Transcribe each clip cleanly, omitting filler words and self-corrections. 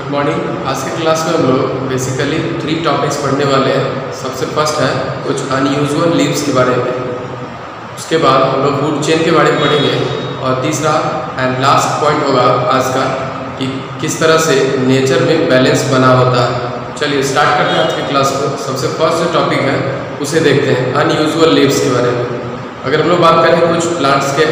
Good morning. आज के class में हम लोग बेसिकली 3 टॉपिक्स पढ़ने वाले हैं। सबसे फर्स्ट है कुछ अनयूजुअल लीव्स के बारे में, उसके बाद हम लोग फूड चेन के बारे में पढ़ेंगे, और तीसरा एंड लास्ट पॉइंट होगा आज का कि किस तरह से नेचर में बैलेंस बना होता है। चलिए स्टार्ट करते हैं आज की क्लास को। सबसे फर्स्ट जो टॉपिक है उसे देखते हैं, अनयूजुअल लीव्स के बारे में। अगर हम लोग बात करें कुछ प्लांट्स के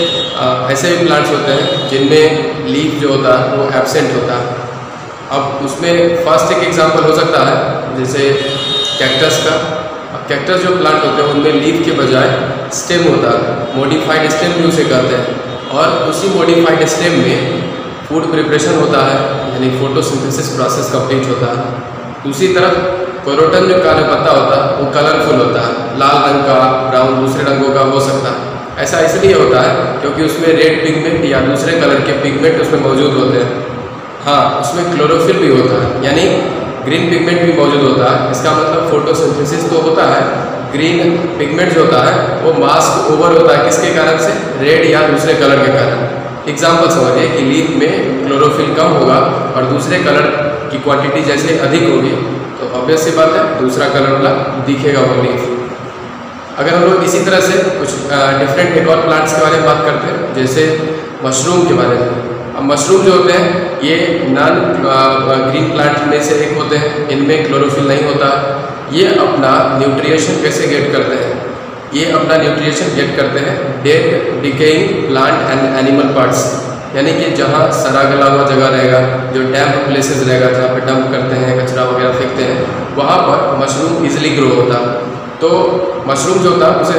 ऐसे भी प्लांट्स होते हैं जिनमें लीफ जो होता है वो एब्सेंट होता है। अब उसमें फर्स्ट एक एग्जांपल हो सकता है जैसे कैक्टस का। अब कैक्टस जो प्लांट होते हैं उनमें लीफ के बजाय स्टेम होता है, मॉडिफाइड स्टेम भी उसे कहते हैं, और उसी मॉडिफाइड स्टेम में फूड प्रिपरेशन होता है, यानी फोटोसिंथेसिस प्रोसेस कंप्लीट होता है। दूसरी तरफ कोरोटन जो काला पत्ता होता है वो कलरफुल होता है, लाल रंग का, ब्राउन, दूसरे रंगों का हो सकता है। ऐसा इसलिए होता है क्योंकि उसमें रेड पिगमेंट या दूसरे कलर के पिगमेंट उसमें मौजूद होते हैं। हाँ, उसमें क्लोरोफिल भी होता है, यानी ग्रीन पिगमेंट भी मौजूद होता है। इसका मतलब फोटोसिंथेसिस तो होता है, ग्रीन पिगमेंट जो होता है वो मास्क ओवर होता है किसके कारण से, रेड या दूसरे कलर के कारण। एग्जाम्पल समझिए कि लीफ में क्लोरोफिल कम होगा और दूसरे कलर की क्वांटिटी जैसे अधिक होगी तो ऑब्वियस सी बात है दूसरा कलर वाला दिखेगा वो लीफ। अगर हम लोग इसी तरह से कुछ डिफरेंट एक और प्लांट्स के बारे में बात करते हैं, जैसे मशरूम के बारे में। अब मशरूम जो होते हैं ये नॉन ग्रीन प्लांट में से एक होते हैं, इनमें क्लोरोफिल नहीं होता। ये अपना न्यूट्रिएशन कैसे गेट करते हैं, ये अपना न्यूट्रिएशन गेट करते हैं dead decaying plant and animal parts, यानी कि जहाँ सड़ा गला हुआ जगह रहेगा, जो डैम्प प्लेसेस रहेगा जहाँ पे डंप करते हैं, कचरा वगैरह फेंकते हैं, वहाँ पर मशरूम इजीली ग्रो होता है। तो मशरूम जो होता है उसे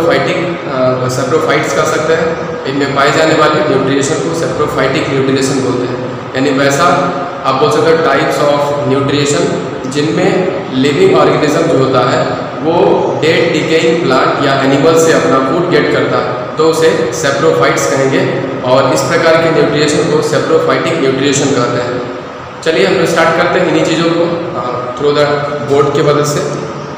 सेप्रोफाइट्स कह सकते हैं। इनमें पाए जाने वाले न्यूट्रिएशन को सेप्रोफाइटिक न्यूट्रिएशन बोलते हैं, यानी वैसा आप बोल सकते हो टाइप्स ऑफ न्यूट्रिएशन जिनमें लिविंग ऑर्गेनिज्म जो होता है वो डेड डिकेइंग प्लांट या एनिमल से अपना फूड गेट करता है, तो उसे सेप्रोफाइट्स कहेंगे, और इस प्रकार के न्यूट्रिएशन को सेप्रोफाइटिक न्यूट्रिएशन कहते हैं। चलिए हम स्टार्ट करते हैं इन्हीं चीज़ों को थ्रू द बोर्ड की मदद से।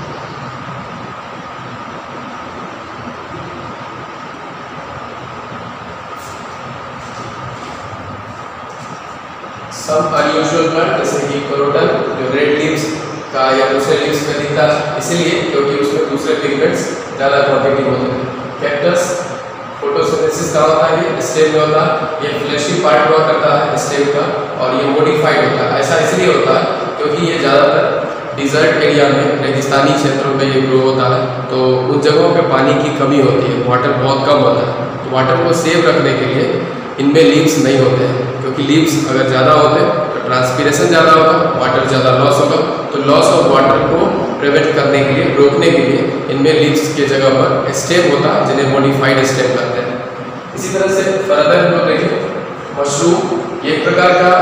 सब अनयूजुअल प्लांट जैसे कि कोरोटन जो रेड लीव्स का या दूसरे लीव्स में दिखता है इसलिए क्योंकि उसमें दूसरे पिगमेंट्स ज़्यादा क्वांटिटी होते हैं। कैक्टस फोटोसिंथेसिस का होता है, ये स्टेम में होता है, ये फ्लैशी पार्ट हुआ करता है स्टेम का, और ये मॉडिफाइड होता है। ऐसा इसलिए होता है क्योंकि ये ज़्यादातर डिजर्ट एरिया में, रेगिस्तानी क्षेत्रों में ये ग्रो होता है, तो उन जगहों पे पानी की कमी होती है, वाटर बहुत कम होता है। तो वाटर को सेव रखने के लिए इनमें लीव्स नहीं होते हैं, क्योंकि लीव्स अगर ज़्यादा होते हैं तो ट्रांसपीरेशन ज़्यादा होगा, वाटर ज़्यादा लॉस होगा, तो लॉस ऑफ वाटर को प्रिवेंट करने के लिए, रोकने के लिए इनमें लीव्स के जगह पर स्टेम होता है जिन्हें मॉडिफाइड स्टेम कहते हैं। इसी तरह से फर्दर हम लोग देखें मशरूम, एक प्रकार का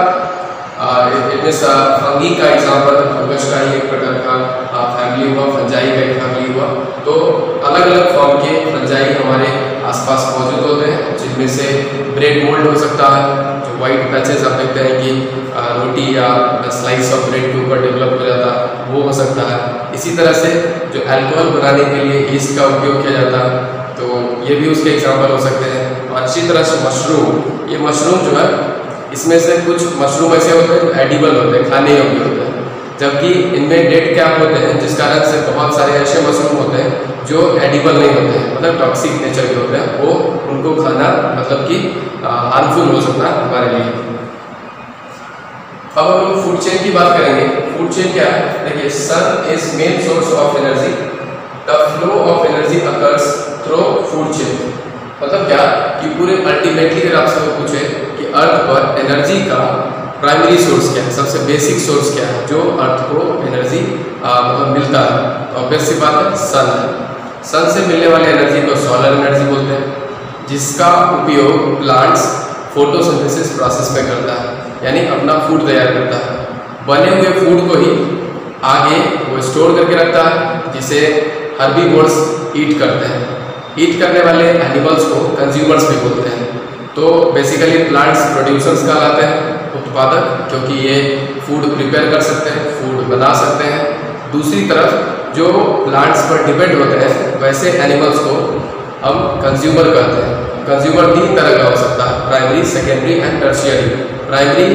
फंगी का एग्जाम्पल, फंगस का ही एक प्रकार का फैमिली हुआ, फंजाई का एक फैमिली हुआ। तो अलग अलग फॉर्म के फंजाई हमारे आसपास मौजूद होते हैं, जिनमें से ब्रेड मोल्ड हो सकता है, जो वाइट पैचेस आप देखते हैं कि रोटी या स्लाइस ऑफ ब्रेड के ऊपर डेवलप हो जाता है, वो हो सकता है। इसी तरह से जो अल्कोहल बनाने के लिए ईस्ट का उपयोग किया जाता है, तो ये भी उसके एग्जाम्पल हो सकते हैं। और इसी तरह से मशरूम, ये मशरूम जो है इसमें से कुछ मशरूम ऐसे होते हैं एडिबल होते हैं, खाने योग्य होते हैं, जबकि इनमें डेड कैप होते हैं, जिस कारण से बहुत सारे ऐसे मशरूम होते हैं जो एडिबल नहीं होते हैं, मतलब टॉक्सिक नेचर के होते हैं, वो उनको खाना मतलब कि हार्मफुल हो सकता है हमारे लिए। अब हम लोग फूड चेन की बात करेंगे। फूड चेन क्या है, देखिए sun is main source of energy, the flow of energy occurs through food chain. मतलब क्या कि पूरे अल्टीमेटली अगर आपसे वो पूछे कि अर्थ पर एनर्जी का प्राइमरी सोर्स क्या है, सबसे बेसिक सोर्स क्या है जो अर्थ को एनर्जी मतलब मिलता है, तो ऑब्वियस सी बात है सन है। सन से मिलने वाले एनर्जी को सोलर एनर्जी बोलते हैं, जिसका उपयोग प्लांट्स फोटोसिंथेसिस प्रोसेस में करता है, यानी अपना फूड तैयार करता है। बने हुए फूड को ही आगे वो स्टोर करके रखता है, जिसे हर्बीवोर्स ईट करते हैं। ईट करने वाले एनिमल्स को कंज्यूमर्स भी बोलते हैं। तो बेसिकली प्लांट्स प्रोड्यूसर्स कहलाते हैं, उत्पादक, क्योंकि ये फूड प्रिपेयर कर सकते हैं, फूड बना सकते हैं। दूसरी तरफ जो प्लांट्स पर डिपेंड होते हैं वैसे एनिमल्स को हम कंज्यूमर कहते हैं। कंज्यूमर 3 तरह का हो सकता है, primary, secondary and tertiary. Primary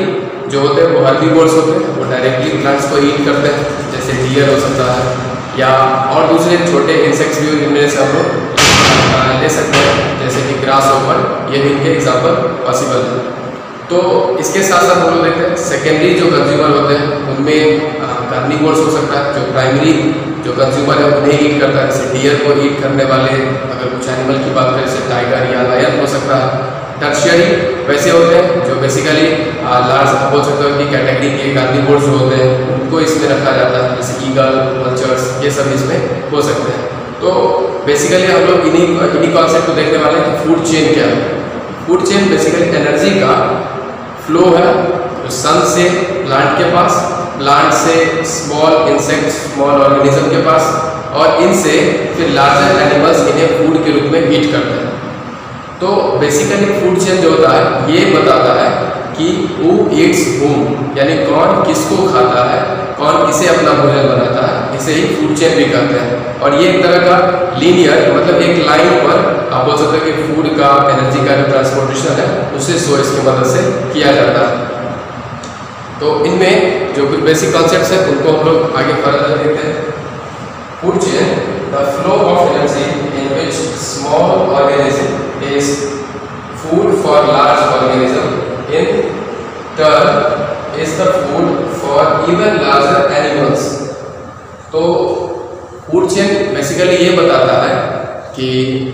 जो होते हैं वो हर्बीवोर्स होते हैं, वो डायरेक्टली प्लांट्स को ईट करते हैं, जैसे डियर हो सकता है या और दूसरे छोटे इंसेक्ट्स भी जिनमें से हम लोग ले सकते हैं, जैसे कि ग्रास होपर, ये भी इनके एग्जाम्पल पॉसिबल है। तो इसके साथ साथ हम लोग देखते हैं सेकेंडरी जो कंज्यूमर होते हैं उनमें कार्निवोर्स हो सकता है, जो प्राइमरी जो कंज्यूमर है उन्हें ईट करता है, जैसे डियर को ईट करने वाले अगर कुछ एनिमल की बात करें जैसे टाइगर या लायन हो सकता है। टर्शियरी वैसे होते हैं जो बेसिकली लार्ज बोल सकते हो कि कैटेगरी के कार्निवोर्स जो होते हैं उनको इसमें रखा जाता है, जैसे ईगल, वल्चर्स, ये सब इसमें हो सकते हैं। तो बेसिकली हम लोग इन्हीं कॉन्सेप्ट को देखने वाले हैं कि फूड चेन क्या है। फूड चेन बेसिकली एनर्जी का फ्लो है जो सन से प्लांट के पास, प्लांट से स्मॉल इंसेक्ट, स्मॉल ऑर्गेनिज्म के पास, और इनसे फिर लार्जर एनिमल्स इन्हें फूड के रूप में ईट करते हैं। तो बेसिकली फूड चेन जो होता है ये बताता है कि हु ईट्स whom, यानी कौन किसको खाता है, कौन किसे अपना भोजन बनाता है, इसे ही फूड चेन भी कहते हैं। और ये एक तरह का लीनियर, मतलब एक लाइन पर आप बोल सकते हैं कि फूड का, एनर्जी का जो ट्रांसपोर्टेशन है उसे सोर्स की मदद से किया जाता है। तो इनमें जो कुछ बेसिक कॉन्सेप्ट्स हैं उनको हम लोग आगे फर्दर देखते हैं। Food chain, the flow of energy in which small organism is food for large organism, in turn is the food for even larger animals। तो फूड चेन बेसिकली ये बताता है कि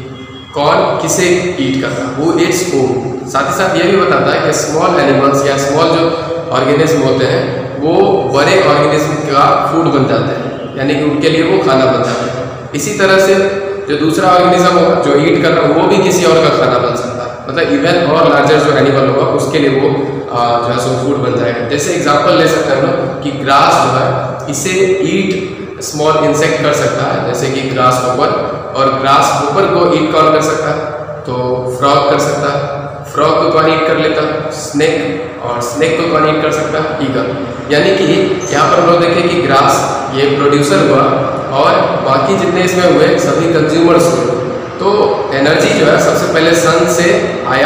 कौन किसे ईट करता है, वो ईट्स फूड। साथ ही साथ ये भी बताता है कि स्मॉल एनिमल्स या स्मॉल जो ऑर्गेनिज्म होते हैं वो बड़े ऑर्गेनिज्म का फूड बन जाते हैं, यानी कि उनके लिए वो खाना बन जाता है। इसी तरह से जो दूसरा ऑर्गेनिज्म होगा जो ईट कर रहा है वो भी किसी और का खाना बन सकता है, मतलब इवन और लार्जर जो एनिमल होगा उसके लिए वो जो है सो फूड बन जाएगा। जैसे एग्जांपल ले सकते हैं हम लोग कि ग्रास जो है इसे ईट स्मॉल इंसेक्ट कर सकता है, जैसे कि ग्रास होपर, और ग्रास होपर को ईट कौन कर सकता है, तो फ्रॉग कर सकता है। फ्रॉग को कौन ईट कर लेता है, स्नेक, और स्नेक को कौन ईट कर सकता है, ईगल। यानी कि यहाँ पर हम लोग देखें कि ग्रास ये प्रोड्यूसर हुआ और बाकी जितने इसमें हुए सभी कंज्यूमर्स हुए। तो एनर्जी जो है सबसे पहले सन से आया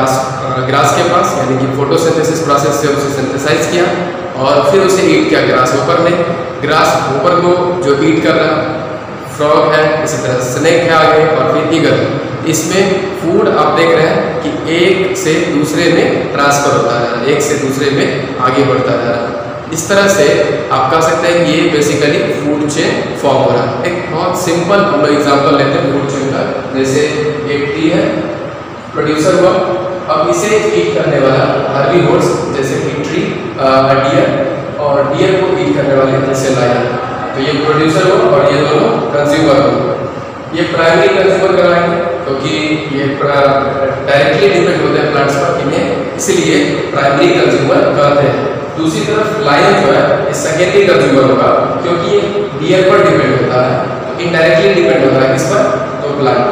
ग्रास के पास, यानी कि फोटोसिंथेसिस प्रोसेस से उसे सिंथेसाइज किया और फिर उसे ईट किया ग्रास होपर ने। ग्रास होपर को जो ईट कर रहा फ्रॉग है, इसी तरह स्नेक है आगे, और फिर ईगल। इसमें फूड आप देख रहे हैं कि एक से दूसरे में ट्रांसफर होता है, एक से दूसरे में आगे बढ़ता जा रहा है। इस तरह से आप कह सकते हैं कि ये बेसिकली फूड चेन फॉर्म हो रहा है। एक बहुत सिंपल हम लोग एग्जांपल लेते हैं फूड चेन का, जैसे एक ट्री है, प्रोड्यूसर हुआ, अब इसे ईट करने वाला हर्बीवोर्स जैसे कि ट्री, डियर, और डियर को ईट करने वाले जैसे लायन। तो ये प्रोड्यूसर हो और ये दोनों कंज्यूमर हो। ये प्राइमरी कंज्यूमर कराएंगे क्योंकि ये डायरेक्टली डिपेंड होते हैं प्लांट्स पर, इन्हें इसलिए प्राइमरी कंज्यूमर कहते हैं। दूसरी तरफ लायन जो है ये सेकेंडरी कंज्यूमर होगा क्योंकि ये डियर पर डिपेंड होता है, तो इनडायरेक्टली डिपेंड होता है किस पर, तो प्लांट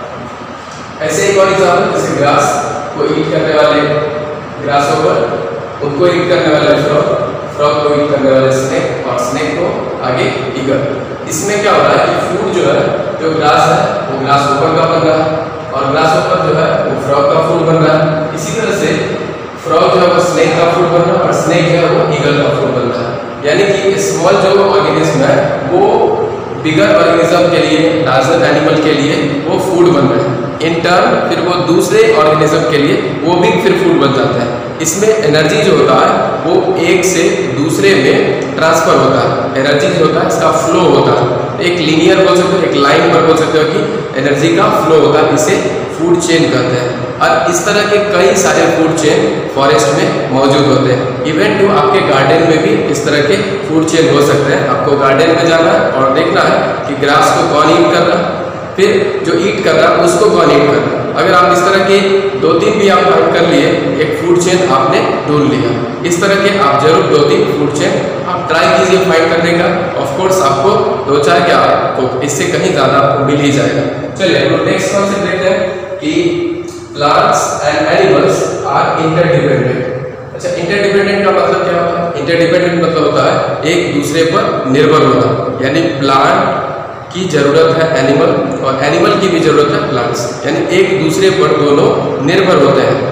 पर। ऐसे एक और एग्जाम्पल, जैसे ग्रास को ईट करने वाले ग्रास होपर, उनको ईट करने वाले फ्रॉग, फ्रॉग को ईट करने वाले स्नेक, और स्नेक को आगे ईगल। इसमें क्या हो रहा है कि फूड जो है, जो ग्रास है वो ग्रास होपर का बन रहा है, और ग्रास होपर जो है वो फ्रॉग का फूड बन रहा है। इसी तरह से फ्रॉग जो है वो स्नेक का फूड बन रहा है, और स्नेक जो है वो ईगल का फूड बन रहा है। यानी कि स्मॉल जो ऑर्गेनिज्म है वो बिगर ऑर्गेनिज्म के लिए, लार्जर एनिमल के लिए वो फूड बन रहे हैं। इन टर्न फिर वो दूसरे ऑर्गेनिज्म के लिए वो भी फिर फूड बन जाता है। इसमें एनर्जी जो होता है वो एक से दूसरे में ट्रांसफर होता है। एनर्जी जो होता है इसका फ्लो होता है, एक लीनियर बोल सकते हो, एक लाइन पर बोल सकते हो कि एनर्जी का फ्लो होता है, इसे फूड चेन कहते हैं। और इस तरह के कई सारे फूड चेन फॉरेस्ट में मौजूद होते हैं। इवन टू आपके गार्डन में भी इस तरह के फूड चेन हो सकते हैं। आपको गार्डन में जाना है और देखना है कि ग्रास को कौन ईट कर रहा है, फिर जो ईट कर रहा है उसको कौन ईट कर रहा है। अगर आप इस तरह के 2-3 भी आप फाइंड कर लिए, एक फूड चेन आपने ढूंढ लिया। इस तरह के आप जरूर 2-3 फूड चेन आप ट्राई कीजिए फाइंड करने का। ऑफ कोर्स आपको 2-4 क्या, आपको इससे कहीं ज़्यादा आपको मिल ही जाएगा। चलिए हम नेक्स्ट कॉन्सेप्ट देखते हैं कि plants and animals are interdependent. अच्छा, इंटरडिपेंडेंट का मतलब क्या होता है? इंटरडिपेंडेंट मतलब होता है एक दूसरे पर निर्भर होना, यानी प्लांट की जरूरत है एनिमल और एनिमल की भी जरूरत है प्लांट्स, यानी एक दूसरे पर दोनों निर्भर होते हैं।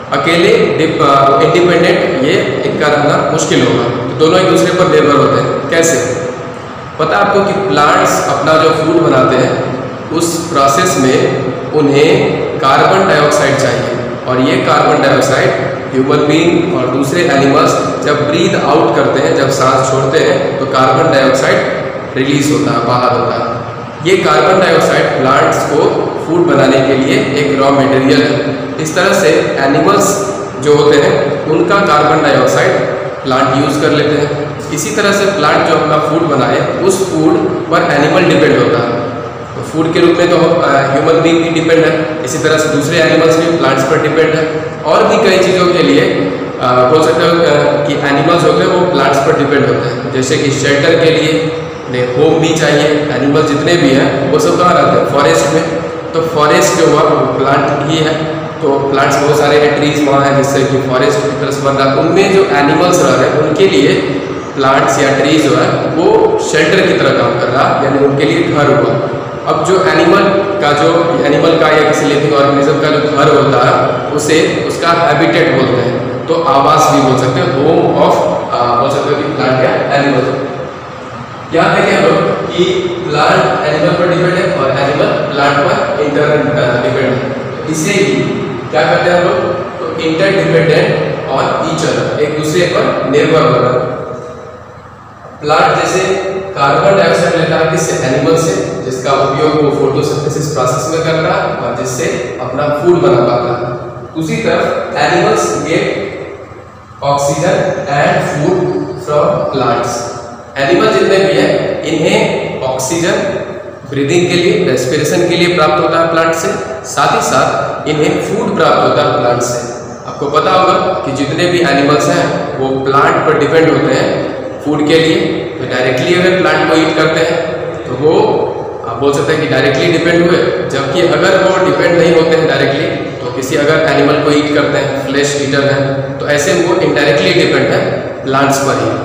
अकेले इंडिपेंडेंट ये इनका रहना मुश्किल होगा। तो दोनों एक दूसरे पर निर्भर होते हैं। कैसे? पता आपको कि प्लांट्स अपना जो फूड बनाते हैं उस प्रोसेस में उन्हें कार्बन डाइऑक्साइड चाहिए, और ये कार्बन डाइऑक्साइड ह्यूमन बीइंग और दूसरे एनिमल्स जब ब्रीथ आउट करते हैं, जब सांस छोड़ते हैं, तो कार्बन डाइऑक्साइड रिलीज होता है, बाहर होता है। ये कार्बन डाइऑक्साइड प्लांट्स को फूड बनाने के लिए एक रॉ मटेरियल है। इस तरह से एनिमल्स जो होते हैं उनका कार्बन डाइऑक्साइड प्लांट यूज़ कर लेते हैं। इसी तरह से प्लांट जो अपना फूड बनाए उस फूड पर एनिमल डिपेंड होता है। तो फूड के रूप में तो ह्यूमन बीइंग भी डिपेंड है, इसी तरह से दूसरे एनिमल्स भी प्लांट्स पर डिपेंड है। और भी कई चीज़ों के लिए बोल सकते हो कि एनिमल्स होते हैं वो प्लांट्स पर डिपेंड होते हैं। जैसे कि शेल्टर के लिए उन्हें होम भी चाहिए। एनिमल जितने भी हैं वो सब कहाँ रहते हैं? फॉरेस्ट में। तो फॉरेस्ट जो हुआ वो प्लांट ही है। तो प्लांट्स बहुत सारे हैं, ट्रीज वहाँ हैं जिससे कि फॉरेस्ट की तरह बन रहा है। उनमें जो एनिमल्स रह रहे हैं उनके लिए प्लांट्स या ट्रीज जो है वो शेल्टर की तरह काम कर रहा है, यानी उनके लिए घर हुआ। अब जो एनिमल का या किसी लिविंग ऑर्गेनिज्म का जो घर होता है उसे उसका हैबिटेट बोलते हैं। तो आवास भी बोल सकते हैं, होम ऑफ बोल सकते हो कि प्लांट या एनिमल। यहाँ देखें हम लोग कि प्लांट एनिमल पर डिपेंड है और एनिमल प्लांट पर इंटरडिपेंड है। इसे ही क्या करते हैं हम लोग? तो इंटरडिपेंडेंट और ईच अदर, एक दूसरे पर निर्भर हो रहा है। प्लांट जैसे कार्बन डाइऑक्साइड लेता है किससे? एनिमल से, जिसका उपयोग वो फोटोसिंथेसिस प्रोसेस में करता है और जिससे अपना फूड बना पाता है। दूसरी तरफ animals get oxygen and food from plants. Animal जितने भी हैं इन्हें ऑक्सीजन ब्रीदिंग के लिए, रेस्पिरेशन के लिए प्राप्त होता है प्लांट से, साथ ही साथ इन्हें फूड प्राप्त होता है प्लांट से। आपको पता होगा कि जितने भी एनिमल्स हैं वो प्लांट पर डिपेंड होते हैं फूड के लिए। तो डायरेक्टली अगर प्लांट को ईट करते हैं तो वो आप बोल सकते हैं कि डायरेक्टली डिपेंड हुए, जबकि अगर वो डिपेंड नहीं होते हैं डायरेक्टली तो किसी अगर एनिमल को ईट करते हैं, फ्लैश ईटर है, तो ऐसे वो इनडायरेक्टली डिपेंड है प्लांट्स पर ही।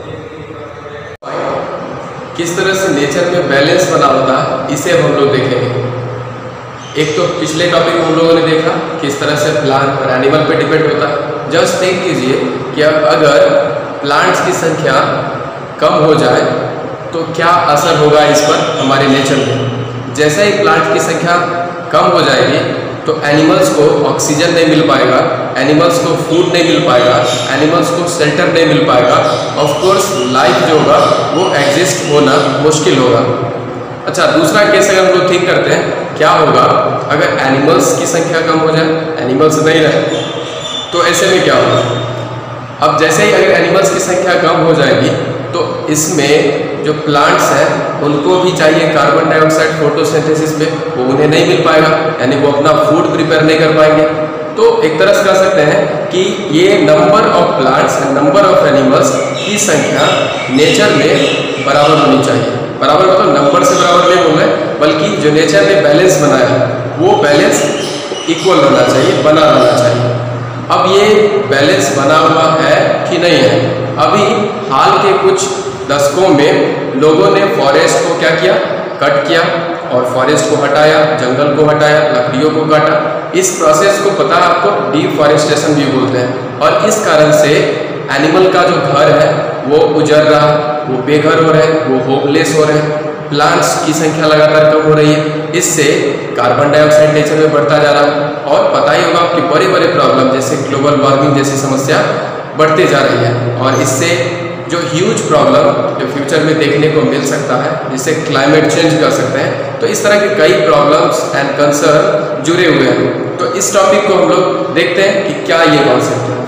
किस तरह से नेचर में बैलेंस बना होता है इसे हम लोग देखेंगे। एक तो पिछले टॉपिक में हम लोगों ने देखा किस तरह से प्लांट और एनिमल पे डिपेंड होता है। जस्ट थिंक कीजिए कि अब अगर प्लांट्स की संख्या कम हो जाए तो क्या असर होगा इस पर हमारे नेचर में। जैसे ही प्लांट की संख्या कम हो जाएगी तो एनिमल्स को ऑक्सीजन नहीं मिल पाएगा, एनिमल्स को फूड नहीं मिल पाएगा, एनिमल्स को शेल्टर नहीं मिल पाएगा। ऑफ कोर्स लाइफ जो होगा वो एग्जिस्ट होना मुश्किल होगा। अच्छा, दूसरा केस अगर हम लोग थिंक करते हैं, क्या होगा अगर एनिमल्स की संख्या कम हो जाए, एनिमल्स नहीं रहे, तो ऐसे में क्या होगा? अब जैसे ही अगर एनिमल्स की संख्या कम हो जाएगी तो इसमें जो प्लांट्स हैं उनको भी चाहिए कार्बन डाइऑक्साइड फोटोसिंथेसिस में, वो उन्हें नहीं मिल पाएगा, यानी वो अपना फूड प्रिपेयर नहीं कर पाएंगे। तो एक तरह से कह सकते हैं कि ये number of plants and number of animals की संख्या नेचर में बराबर होनी चाहिए। बराबर मतलब नंबर से बराबर नहीं बोल रहे, बल्कि जो नेचर ने बैलेंस बनाया है वो बैलेंस इक्वल रहना चाहिए, बना रहना चाहिए। अब ये बैलेंस बना हुआ है कि नहीं है? अभी हाल के कुछ दशकों में लोगों ने फॉरेस्ट को क्या किया? कट किया और फॉरेस्ट को हटाया, जंगल को हटाया, लकड़ियों को काटा। इस प्रोसेस को पता है आपको डिफॉरेस्टेशन भी बोलते हैं। और इस कारण से एनिमल का जो घर है वो उजड़ रहा, वो बेघर हो रहे हैं, वो होपलेस हो रहे हैं। प्लांट्स की संख्या लगातार कम हो रही है, इससे कार्बन डाइऑक्साइड नेचर में बढ़ता जा रहा है। और पता ही होगा कि बड़े बड़े प्रॉब्लम जैसे ग्लोबल वार्मिंग जैसी समस्या बढ़ते जा रही है, और इससे जो ह्यूज प्रॉब्लम जो फ्यूचर में देखने को मिल सकता है, जिससे क्लाइमेट चेंज कर सकते हैं। तो इस तरह के कई प्रॉब्लम्स एंड कंसर्न जुड़े हुए हैं। तो इस टॉपिक को हम लोग देखते हैं कि क्या ये कॉन्सेप्ट है।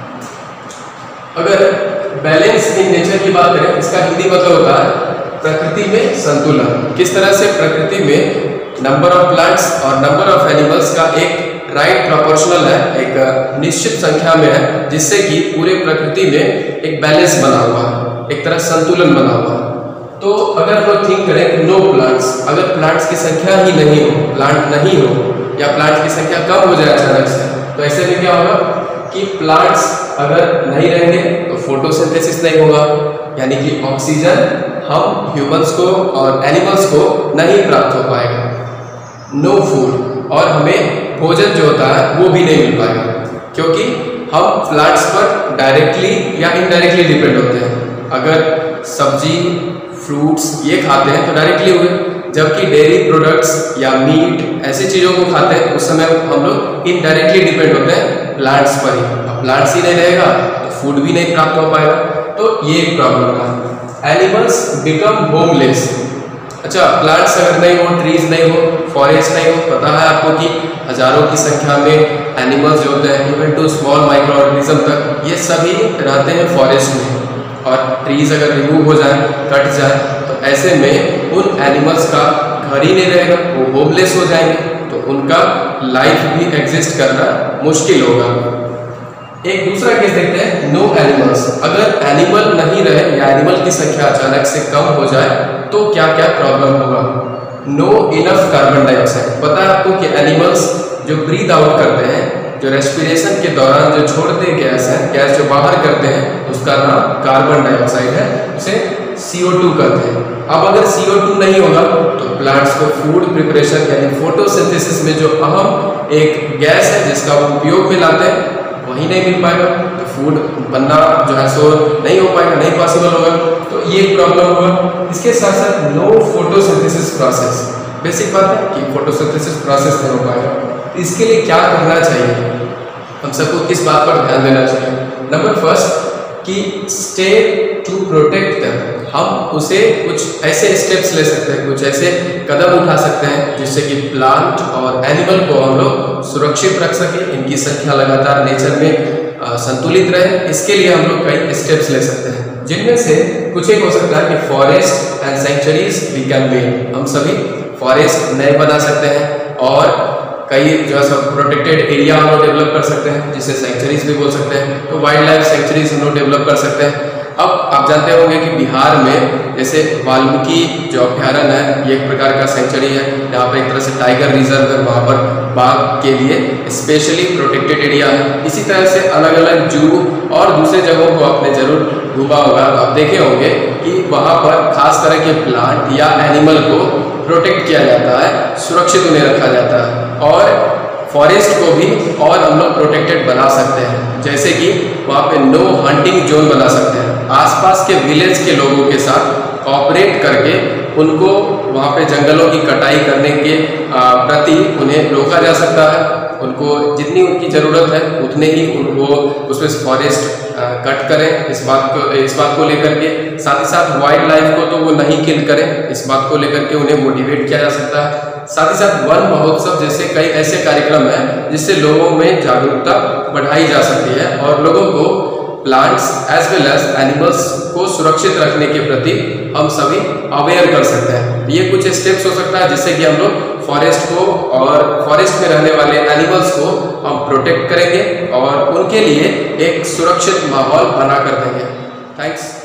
अगर बैलेंस इन नेचर की बात करें, इसका हिंदी मतलब होता है प्रकृति में संतुलन। किस तरह से प्रकृति में नंबर ऑफ प्लांट्स और नंबर ऑफ एनिमल्स का एक राइट प्रोपोर्शनल है, एक निश्चित संख्या में है, जिससे कि पूरे प्रकृति में एक बैलेंस बना हुआ है, एक तरह संतुलन बना हुआ है। तो अगर हम लोग थिंक करें नो प्लांट्स, अगर प्लांट्स की संख्या ही नहीं हो, प्लांट नहीं हो, या प्लांट्स की संख्या कम हो जाए अचानक से, तो ऐसे में क्या होगा कि प्लांट्स अगर नहीं रहेंगे तो फोटोसिंथेसिस नहीं होगा, यानी कि ऑक्सीजन हम ह्यूमंस को और एनिमल्स को नहीं प्राप्त हो पाएगा। नो फूड, और हमें भोजन जो होता है वो भी नहीं मिल पाएगा। क्योंकि हम प्लांट्स पर डायरेक्टली या इनडायरेक्टली डिपेंड होते हैं। अगर सब्जी फ्रूट्स ये खाते हैं तो डायरेक्टली हुए, जबकि डेयरी प्रोडक्ट्स या मीट ऐसी चीज़ों को खाते हैं उस समय हम लोग इनडायरेक्टली डिपेंड होते हैं प्लांट्स पर ही। अब प्लांट्स ही नहीं रहेगा तो फूड भी नहीं प्राप्त हो पाएगा, तो ये एक प्रॉब्लम है। Animals become homeless. अच्छा, प्लांट्स अगर नहीं हो, ट्रीज नहीं हो, फॉरेस्ट नहीं हो, पता है आपको कि हजारों की संख्या में एनिमल्स जो होते हैं, even to small micro organism तक, ये सभी रहते हैं फॉरेस्ट में। और ट्रीज अगर रिमूव हो जाए, कट जाए, तो ऐसे में उन एनिमल्स का घर ही नहीं रहेगा, वो होमलेस हो जाएंगे, तो उनका लाइफ भी एग्जिस्ट करना मुश्किल होगा। एक दूसरा केस देखते हैं, नो एनिमल्स। अगर एनिमल नहीं रहे या एनिमल की संख्या अचानक से कम हो जाए तो क्या क्या प्रॉब्लम होगा। No enough carbon dioxide. पता है आपको कि एनिमल्स जो ब्रीथ आउट करते हैं, जो रेस्पिरेशन के दौरान जो छोड़ते गैस है, गैस जो बाहर करते हैं, उसका नाम कार्बन डाइऑक्साइड है, उसे CO2 कहते हैं। अब अगर CO2 नहीं होगा तो प्लांट्स को फूड प्रिपरेशन यानी फोटोसिंथेसिस में जो अहम एक गैस है जिसका वो उपयोग में लाते हैं वही नहीं मिल पाएगा, तो फूड बनना जो है सो नहीं हो पाएगा, नहीं पॉसिबल होगा, तो ये प्रॉब्लम होगा। इसके साथ साथ नो फोटोसिंथेसिस प्रोसेस। बेसिक बात है कि फोटोसिंथेसिस प्रोसेस नहीं हो पाएगा। इसके लिए क्या करना चाहिए, हम सबको किस बात पर ध्यान देना चाहिए। नंबर फर्स्ट कि स्टे टू प्रोटेक्ट देम। हम उसे कुछ ऐसे स्टेप्स ले सकते हैं, कुछ ऐसे कदम उठा सकते हैं जिससे कि प्लांट और एनिमल को हम लोग सुरक्षित रख सके, इनकी संख्या लगातार नेचर में संतुलित रहे। इसके लिए हम लोग कई स्टेप्स ले सकते हैं, जिनमें से कुछ एक हो सकता है कि forest and sanctuaries we can make. हम सभी फॉरेस्ट नए बना सकते हैं और कई जो है सब प्रोटेक्टेड एरिया हम लोग डेवलप कर सकते हैं, जिसे सेंचुरीज भी बोल सकते हैं। तो वाइल्ड लाइफ सेंचुरीज हम लोग डेवलप कर सकते हैं। अब आप जानते होंगे कि बिहार में जैसे वाल्मीकि जो अभ्यारण्य है, ये एक प्रकार का सेंचुरी है। यहाँ पर एक तरह से टाइगर रिजर्व है, वहाँ पर बाघ के लिए स्पेशली प्रोटेक्टेड एरिया है। इसी तरह से अलग अलग जू और दूसरे जगहों को आपने जरूर घूमा होगा, आप देखे होंगे कि वहाँ पर खास तरह के प्लांट या एनिमल को प्रोटेक्ट किया जाता है, सुरक्षित उन्हें रखा जाता है। और फॉरेस्ट को भी और हम लोग प्रोटेक्टेड बना सकते हैं, जैसे कि वहाँ पे नो हंटिंग जोन बना सकते हैं। आसपास के विलेज के लोगों के साथ कोऑपरेट करके उनको वहाँ पे जंगलों की कटाई करने के प्रति उन्हें रोका जा सकता है। उनको जितनी उनकी ज़रूरत है उतने ही उनको उसमें फॉरेस्ट कट करें, इस बात को लेकर के। साथ ही साथ वाइल्ड लाइफ को तो वो नहीं किल करें, इस बात को लेकर के उन्हें मोटिवेट किया जा सकता है। साथ ही साथ वन महोत्सव जैसे कई ऐसे कार्यक्रम हैं जिससे लोगों में जागरूकता बढ़ाई जा सकती है और लोगों को plants as well as animals को सुरक्षित रखने के प्रति हम सभी अवेयर कर सकते हैं। ये कुछ स्टेप्स हो सकता है जिससे कि हम लोग फॉरेस्ट को और फॉरेस्ट में रहने वाले एनिमल्स को हम प्रोटेक्ट करेंगे और उनके लिए एक सुरक्षित माहौल बना कर देंगे। थैंक्स।